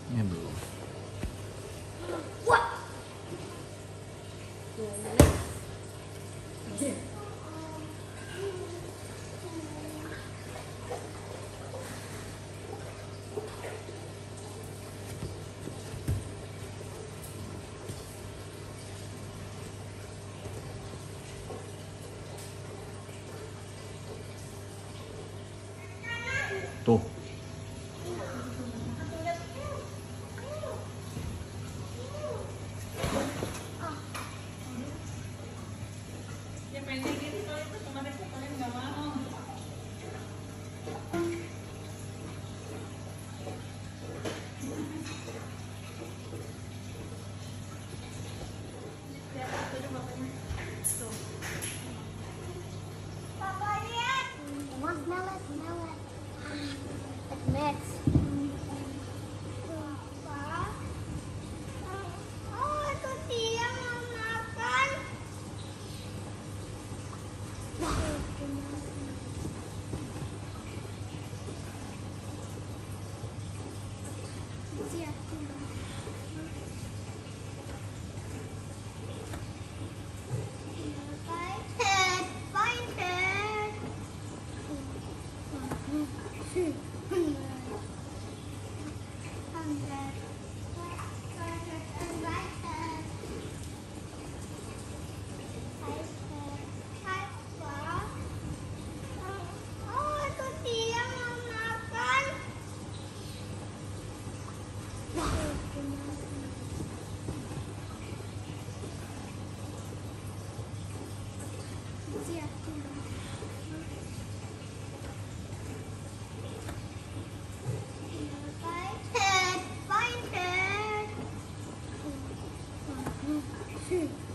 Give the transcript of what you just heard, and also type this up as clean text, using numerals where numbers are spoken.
Ini belum. Wah. Tuh. Ya pendek gitu kalau itu kemarin kalian nggak mau. Papa lihat. Smell it. It melts. Papa. Oh, itu dia mau makan. Oh, itu dia mau makan. Find it.